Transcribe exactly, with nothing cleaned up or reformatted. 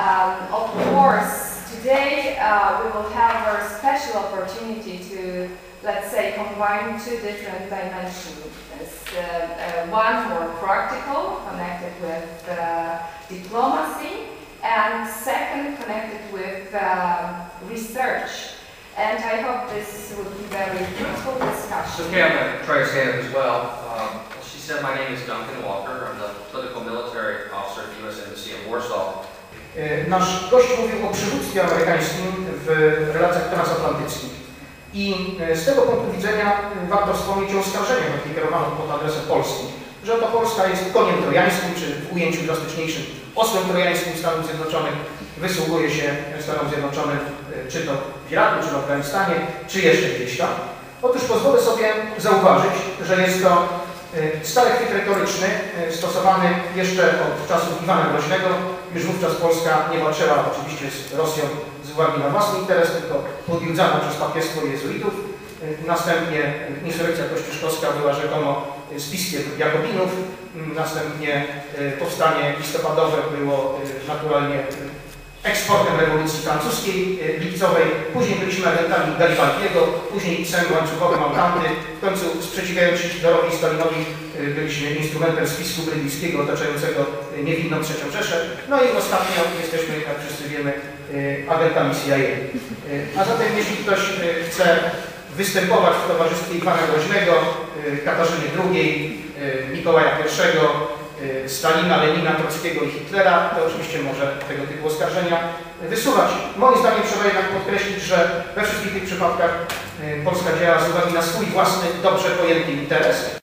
Um, of course, today uh, we will have a special opportunity to, let's say, combine two different dimensions. Uh, uh, one more practical, connected with uh, diplomacy, and second, connected with uh, research. And I hope this will be very fruitful discussion. Okay, I'm going to try to stand up as well. Um, she said my name is Duncan Walker. I'm the political military officer at the U S Embassy in Warsaw. Nasz gość mówił o przywództwie amerykańskim w relacjach transatlantyckich. I z tego punktu widzenia warto wspomnieć o oskarżeniach, jakie kierowano pod adresem Polski, że oto Polska jest koniem trojańskim, czy w ujęciu drastyczniejszym osłem trojańskim Stanów Zjednoczonych, wysługuje się Stanom Zjednoczonym czy to w Iraku, czy w Afganistanie, czy jeszcze gdzieś tam. Otóż pozwolę sobie zauważyć, że jest to stary chwyt retoryczny, stosowany jeszcze od czasów Iwana Groźnego. Już wówczas Polska nie walczyła oczywiście z Rosją z uwagi na własny interes, tylko podjudzana przez papiestwo jezuitów. Następnie insurekcja kościuszkowska była rzekomo spiskiem Jakobinów. Następnie powstanie listopadowe było naturalnie eksportem rewolucji francuskiej lipcowej. Później byliśmy agentami Garibaldiego, później pisem łańcuchowym Autanty. W końcu sprzeciwiając się Hitlerowi i Stalinowi byliśmy instrumentem spisku brytyjskiego otaczającego niewinną trzecią Rzeszę. No i ostatnio jesteśmy, jak wszyscy wiemy, agentami C I A. A zatem jeśli ktoś chce występować w towarzystwie Iwana Groźnego, Katarzyny drugiej, Mikołaja pierwszego, Stalina, Lenina, Trockiego i Hitlera, to oczywiście może tego typu oskarżenia wysuwać. Moim zdaniem trzeba jednak podkreślić, że we wszystkich tych przypadkach Polska działa z uwagi na swój własny, dobrze pojęty interes.